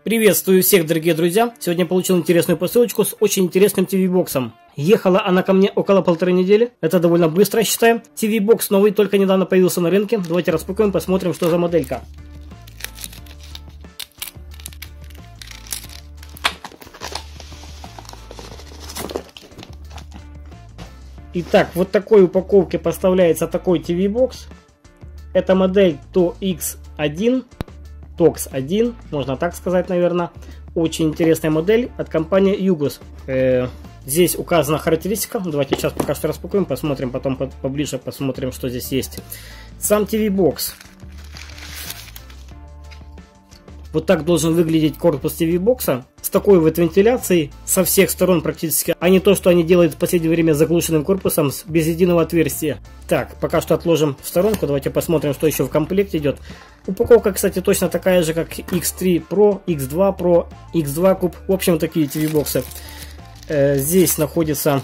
Приветствую всех, дорогие друзья! Сегодня я получил интересную посылочку с очень интересным TV-боксом. Ехала она ко мне около 1,5 недели. Это довольно быстро, считаем. TV-бокс новый, только недавно появился на рынке. Давайте распакуем, посмотрим, что за моделька. Итак, вот такой упаковке поставляется такой TV-бокс. Это модель TOX1. TOX1, можно так сказать, наверное. Очень интересная модель от компании Югос. Здесь указана характеристика. Давайте сейчас пока что распакуем, посмотрим, потом поближе посмотрим, что здесь есть. Сам TV-бокс. Вот так должен выглядеть корпус TV-бокса. С такой вот вентиляцией со всех сторон практически. А не то, что они делают в последнее время с заглушенным корпусом без единого отверстия. Так, пока что отложим в сторонку. Давайте посмотрим, что еще в комплекте идет. Упаковка, кстати, точно такая же, как X3 Pro, X2 Pro, X2 Cube. В общем, такие TV-боксы. Здесь находится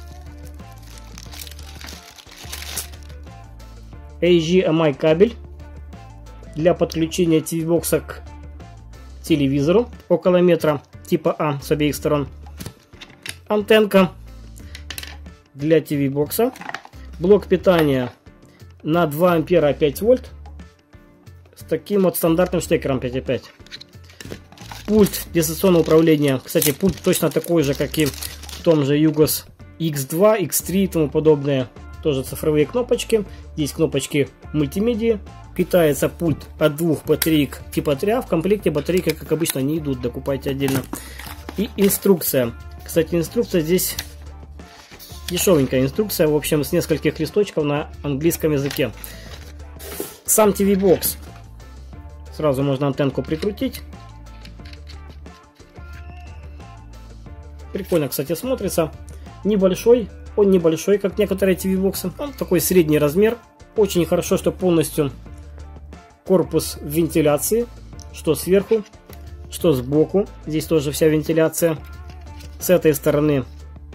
HDMI кабель для подключения TV-бокса к телевизору около метра, типа А с обеих сторон. Антенка для TV-бокса. Блок питания на 2 ампера 5 вольт. С таким вот стандартным штекером 5,5. Пульт дистанционного управления. Кстати, пульт точно такой же, как и в том же Югос X2, X3 и тому подобное. Тоже цифровые кнопочки. Здесь кнопочки мультимедиа. Питается пульт от двух батареек типа 3. В комплекте батарейки, как обычно, не идут. Докупайте отдельно. И инструкция. Кстати, инструкция здесь дешевенькая инструкция. В общем, с нескольких листочков на английском языке. Сам TV-бокс. Сразу можно антенку прикрутить. Прикольно, кстати, смотрится. Небольшой. Он небольшой, как некоторые TV-боксы. Он такой средний размер. Очень хорошо, что полностью корпус вентиляции. Что сверху, что сбоку. Здесь тоже вся вентиляция. С этой стороны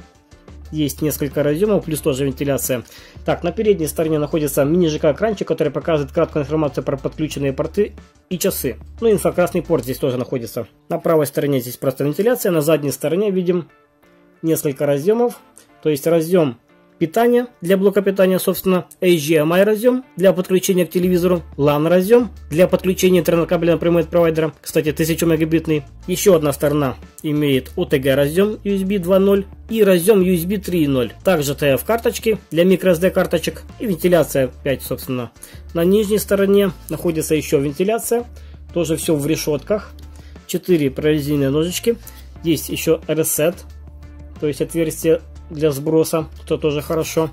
есть несколько разъемов, плюс тоже вентиляция. Так, на передней стороне находится мини-ЖК-экранчик, который показывает краткую информацию про подключенные порты и часы. Ну, инфракрасный порт здесь тоже находится. На правой стороне здесь просто вентиляция. На задней стороне видим несколько разъемов. То есть разъем питания для блока питания, собственно, HDMI разъем для подключения к телевизору, LAN разъем для подключения интернет-кабеля напрямую от провайдера, кстати, 1000 мегабитный. Еще одна сторона имеет OTG разъем USB 2.0 и разъем USB 3.0. Также TF карточки для microSD карточек и вентиляция 5, собственно. На нижней стороне находится еще вентиляция, тоже все в решетках. 4 прорезиненные ножички. Есть еще reset, то есть отверстие для сброса, что тоже хорошо.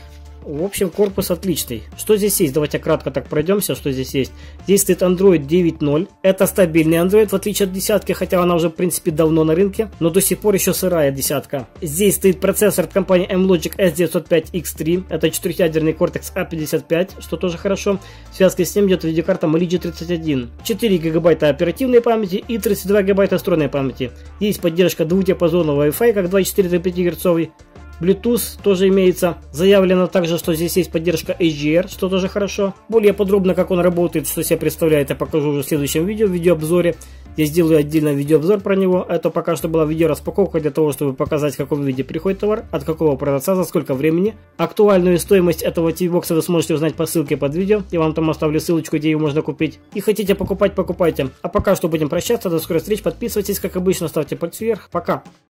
В общем, корпус отличный. Что здесь есть? Давайте кратко так пройдемся, что здесь есть. Здесь стоит Android 9.0. Это стабильный Android, в отличие от десятки, хотя она уже, в принципе, давно на рынке, но до сих пор еще сырая десятка. Здесь стоит процессор от компании M-Logic S905X3. Это 4-ядерный Cortex A55, что тоже хорошо. В связке с ним идет видеокарта Mali G31. 4 гигабайта оперативной памяти и 32 гигабайта встроенной памяти. Есть поддержка двухдиапазонного Wi-Fi, как 2,4-5 Гц. Bluetooth тоже имеется. Заявлено также, что здесь есть поддержка HDR, что тоже хорошо. Более подробно, как он работает, что себя представляет, я покажу уже в следующем видео, в видеообзоре. Я сделаю отдельно видеообзор про него. Это пока что была видеораспаковка для того, чтобы показать, в каком виде приходит товар, от какого продавца, за сколько времени. Актуальную стоимость этого TV-бокса вы сможете узнать по ссылке под видео. Я вам там оставлю ссылочку, где его можно купить. И хотите покупать, покупайте. А пока что будем прощаться. До скорых встреч. Подписывайтесь, как обычно, ставьте пальцы вверх. Пока.